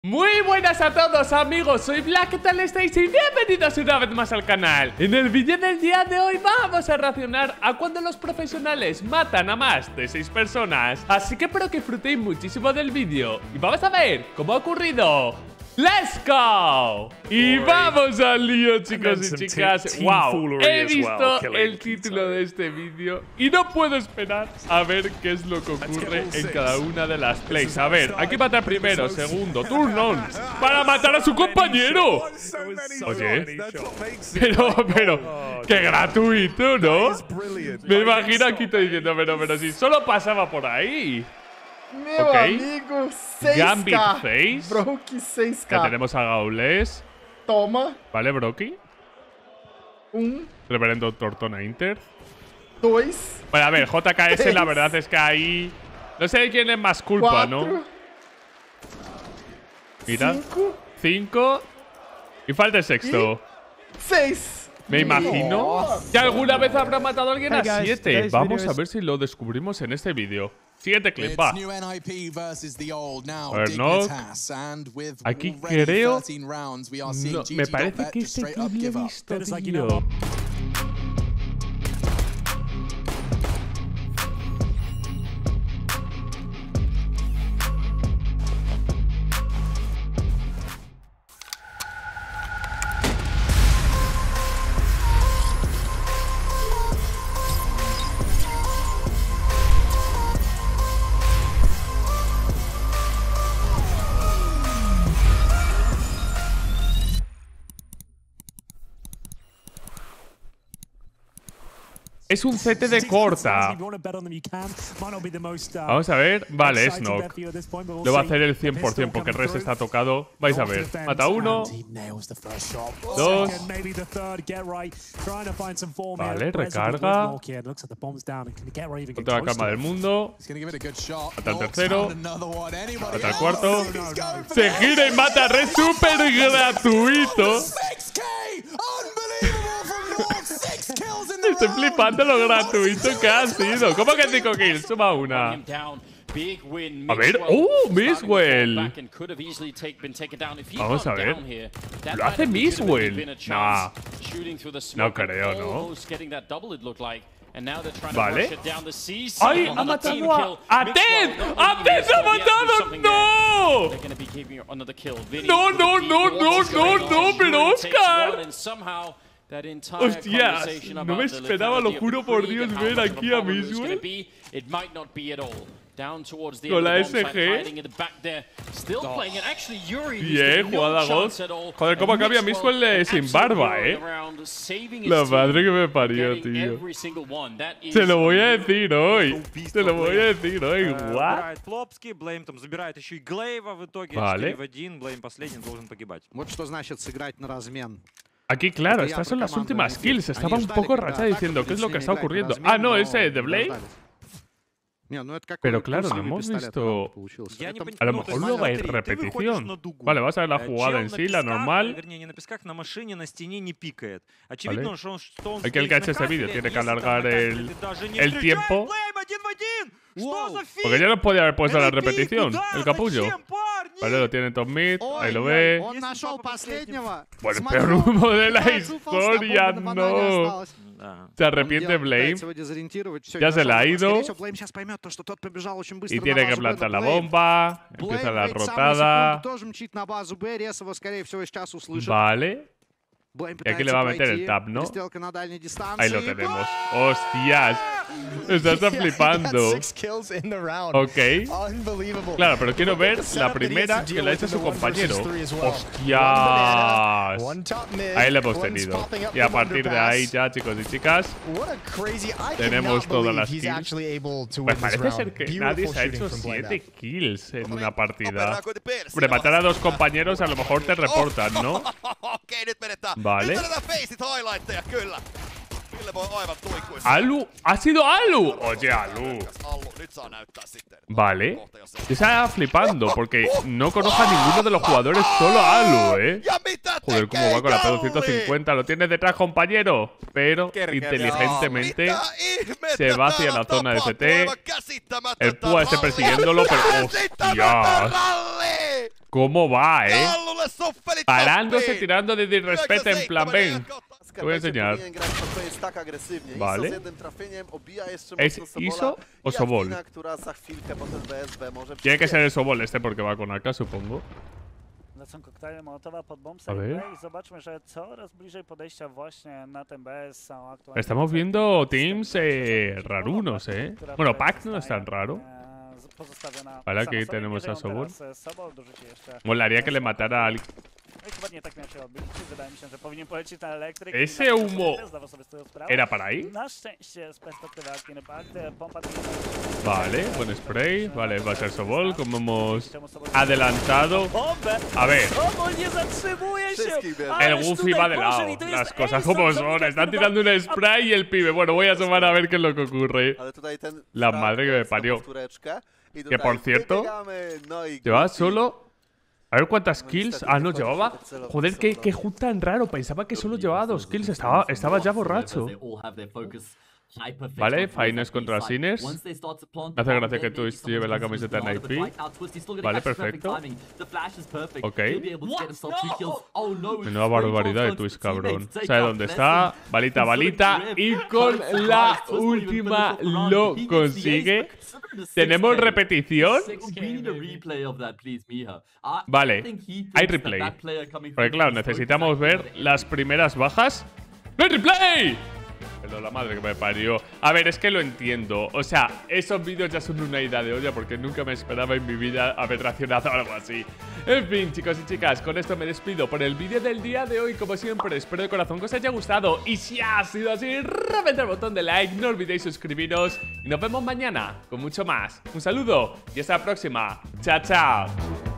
Muy buenas a todos amigos, soy Black, ¿qué tal estáis? Y bienvenidos una vez más al canal. En el vídeo del día de hoy vamos a reaccionar a cuando los profesionales matan a más de 6 personas. Así que espero que disfrutéis muchísimo del vídeo y vamos a ver cómo ha ocurrido. ¡Let's go! Y vamos al lío, chicos y chicas. ¡Wow! He visto el título de este vídeo y no puedo esperar a ver qué es lo que ocurre en cada una de las plays. A ver, aquí mata primero, segundo, turno para matar a su compañero. Oye, pero, qué gratuito, ¿no? Me imagino aquí te diciendo, pero si solo pasaba por ahí. Meu amigo, 6K. Gambit 6. Broky 6K. Ya tenemos a Gaules. Toma. Vale, Broky. Reverendo Tortona Inter. 2. Bueno, a ver, JKS la verdad es que ahí no sé de quién es más culpa, 4, ¿no? Mira. 5. 5. Y falta el sexto. 6. Me imagino que alguna vez habrá matado a alguien a 7. Vamos a ver ver si lo descubrimos en este vídeo. Siguiente clip, va. A ver, no. Aquí creo. No, me parece que este clip lo he visto, tío. Es un CT de corta. Vamos a ver. Vale, es knock. Lo va a hacer el 100% porque el resto está tocado. Vais a ver. Mata uno. 2. Vale, recarga. Toda la calma del mundo. Mata el tercero. Mata el cuarto. Se gira y mata. Red súper gratuito. Estoy flipando lo gratuito que ha sido. ¿Cómo que 5 kills? Suma una. A ver. Miswell. Vamos a ver. Lo hace Miswell. Nah. No creo, ¿no? Vale. ¡Ay! ¡Ha matado a Ted! ¡A Ted ha matado! ¡No! ¡No! ¡Pero Oscar! ¡Hostias! No me esperaba, lo juro por Dios, ver aquí a Miswell con la SG. Bien, jugada Ghost. Joder, cómo cambia Miswell sin barba, La madre que me parió, tío. Se lo voy a decir hoy. What? Vale. Aquí, claro, estas son las últimas kills. Estaba un poco rachada diciendo qué es lo que está ocurriendo. Ah, no, ese de Blade. Pero claro, no hemos visto. A lo mejor luego hay repetición. Vale, vas a ver la jugada en sí, la normal. Vale. Hay que el que ha hecho este vídeo tiene que alargar el tiempo. Porque ya no podía haber puesto la repetición, el capullo. Vale, lo tiene Top Mid, ahí lo ve. Bueno, el peor humo de la historia, no. Se arrepiente Blame. Ya se la ha ido. Y tiene que plantar la bomba. Empieza la rotada. Vale. Y aquí le va a meter el tap, ¿no? Ahí lo tenemos. ¡Hostias! Estás flipando. Ok. Claro, pero quiero ver la primera que la ha hecho su compañero. ¡Hostias! Ahí le hemos tenido. Y a partir de ahí ya, chicos y chicas, tenemos todas las kills. Pues parece ser que nadie se ha hecho 7 kills en una partida. Hombre, matar a 2 compañeros a lo mejor te reportan, ¿no? Vale. Alu, ha sido Alu. Oye, Alu. Vale. Yo estaba flipando porque no conozco a ninguno de los jugadores, solo a Alu, Joder, cómo va con la P250. Lo tienes detrás, compañero. Pero inteligentemente se va hacia la zona de CT. El Púa esté persiguiéndolo, pero ¡hostias! ¿Cómo va, Parándose, tirando de disrespeto en plan, ven. Te voy a enseñar. Vale. ¿Es ISO o Sobol? Tiene que ser el Sobol este porque va con AK, supongo. Lecą koktajle Mołotowa pod A bombsite ver. B i zobaczmy, że coraz bliżej podejścia właśnie na ten BS są aktualnie. Estamos viendo teams rarunos, Bueno, Pac no es tan raro. Vale, aquí tenemos a Sobol. Molaría que le matara al... Ese humo era para ahí. Vale, buen spray. Vale, va a ser Sobol, como hemos adelantado. A ver, el Goofy va de lado. Las cosas como son. Están tirando un spray y el pibe. Bueno, voy a asomar a ver qué es lo que ocurre. La madre que me parió. Que por cierto, llevaba solo... A ver cuántas kills. Ah, no, llevaba... Joder, qué HUD tan raro. Pensaba que solo llevaba 2 kills. Estaba ya borracho. Vale, Finest contra Sinners. Me hace gracia que Twist lleve la camiseta en IP. Vale, perfecto. Ok. Menuda barbaridad de Twist, cabrón. ¿Sabe dónde está? Balita, balita. Y con la última lo consigue. ¿Tenemos repetición? Vale, hay replay. Porque claro, necesitamos ver las primeras bajas. ¡No hay replay! Pero la madre que me parió. A ver, es que lo entiendo. O sea, esos vídeos ya son una ida de olla porque nunca me esperaba en mi vida haber reaccionado a algo así. En fin, chicos y chicas, con esto me despido por el vídeo del día de hoy. Como siempre, espero de corazón que os haya gustado. Y si ha sido así, reventad el botón de like, no olvidéis suscribiros. Y nos vemos mañana con mucho más. Un saludo y hasta la próxima. Chao, chao.